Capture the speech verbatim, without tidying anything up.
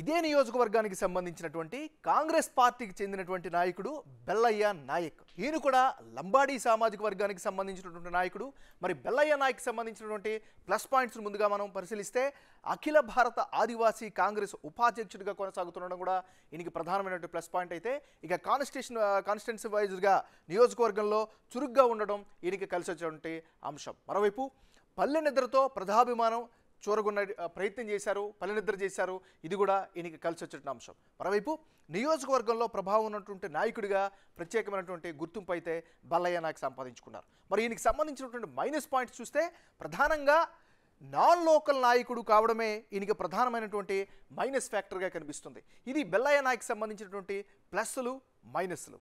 ఇదే నియోజకవర్గానికి సంబంధించినటువంటి కాంగ్రెస్ పార్టీకి చెందినటువంటి నాయకుడు బెల్లయ్య నాయక్. ఈయన కూడా లంబాడీ సామాజిక వర్గానికి సంబంధించినటువంటి నాయకుడు. మరి బెల్లయ్య నాయక్ సంబంధించినటువంటి ప్లస్ పాయింట్స్ ముందుగా మనం పరిశీలిస్తే అఖిల భారత ఆదివాసీ కాంగ్రెస్ ఉపాధ్యక్షుడిగా కొనసాగుతుండడం కూడా ఈయనకి ప్రధానమైనటువంటి ప్లస్ పాయింట్ అయితే, ఇక కాన్స్టిట్యూషన్ కాన్స్టిట్యున్సీ వైజ్గా నియోజకవర్గంలో చురుగ్గా ఉండడం ఈయనకి కలిసి వచ్చేటువంటి అంశం. మరోవైపు పల్లె నిద్రతో ప్రజాభిమానం చూరగొన్న ప్రయత్నం చేశారు, పల్లెనిద్ర చేశారు. ఇది కూడా ఈయనకి కలిసి వచ్చేటువంటి అంశం. మరోవైపు నియోజకవర్గంలో ప్రభావం ఉన్నటువంటి నాయకుడిగా ప్రత్యేకమైనటువంటి గుర్తింపు అయితే బెల్లయ్య నాయక్ సంపాదించుకున్నారు. మరి ఈయనకి సంబంధించినటువంటి మైనస్ పాయింట్స్ చూస్తే ప్రధానంగా నాన్ లోకల్ నాయకుడు కావడమే ఈయనకి ప్రధానమైనటువంటి మైనస్ ఫ్యాక్టర్గా కనిపిస్తుంది. ఇది బెల్లయ్య నాయక్ సంబంధించినటువంటి ప్లస్లు మైనస్లు.